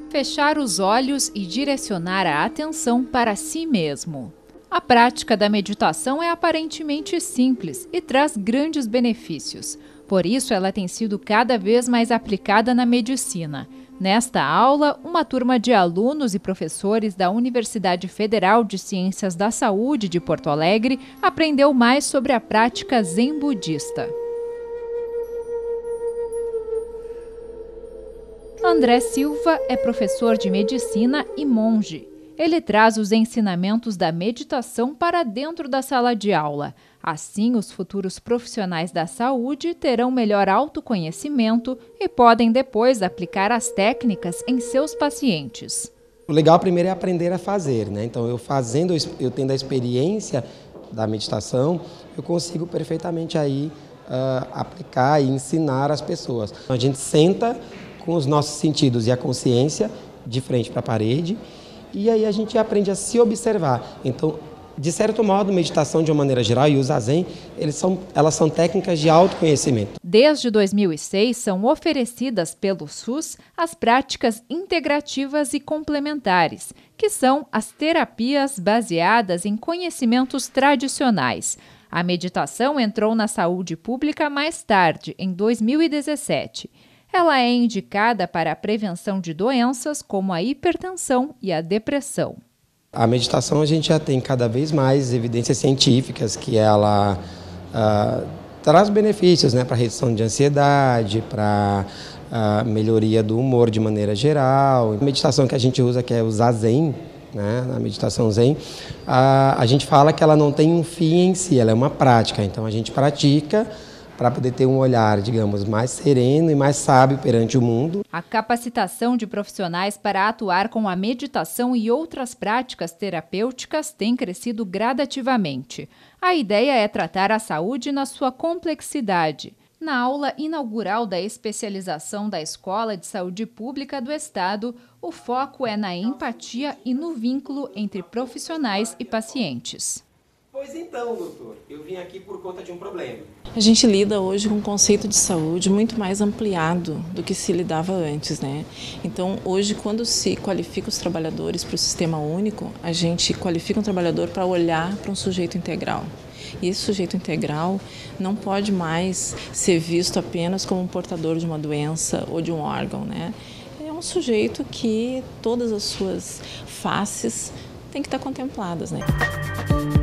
Fechar os olhos e direcionar a atenção para si mesmo. A prática da meditação é aparentemente simples e traz grandes benefícios. Por isso, ela tem sido cada vez mais aplicada na medicina. Nesta aula, uma turma de alunos e professores da Universidade Federal de Ciências da Saúde de Porto Alegre aprendeu mais sobre a prática zen budista. André Silva é professor de medicina e monge. Ele traz os ensinamentos da meditação para dentro da sala de aula. Assim, os futuros profissionais da saúde terão melhor autoconhecimento e podem depois aplicar as técnicas em seus pacientes. O legal primeiro é aprender a fazer, né? Então, eu tendo a experiência da meditação, eu consigo perfeitamente aí aplicar e ensinar as pessoas. A gente senta com os nossos sentidos e a consciência de frente para a parede, e aí a gente aprende a se observar. Então, de certo modo, meditação de uma maneira geral e o Zazen, elas são técnicas de autoconhecimento. Desde 2006, são oferecidas pelo SUS as práticas integrativas e complementares, que são as terapias baseadas em conhecimentos tradicionais. A meditação entrou na saúde pública mais tarde, em 2017. Ela é indicada para a prevenção de doenças como a hipertensão e a depressão. A meditação a gente já tem cada vez mais evidências científicas que ela traz benefícios, né, para a redução de ansiedade, para a melhoria do humor de maneira geral. A meditação que a gente usa, que é o Zazen, né, a meditação Zen, a gente fala que ela não tem um fim em si, ela é uma prática. Então a gente pratica para poder ter um olhar, digamos, mais sereno e mais sábio perante o mundo. A capacitação de profissionais para atuar com a meditação e outras práticas terapêuticas tem crescido gradativamente. A ideia é tratar a saúde na sua complexidade. Na aula inaugural da especialização da Escola de Saúde Pública do Estado, o foco é na empatia e no vínculo entre profissionais e pacientes. Pois então, doutor, eu vim aqui por conta de um problema. A gente lida hoje com um conceito de saúde muito mais ampliado do que se lidava antes, né? Então, hoje, quando se qualifica os trabalhadores para o sistema único, a gente qualifica um trabalhador para olhar para um sujeito integral. E esse sujeito integral não pode mais ser visto apenas como um portador de uma doença ou de um órgão, né? É um sujeito que todas as suas faces têm que estar contempladas, né?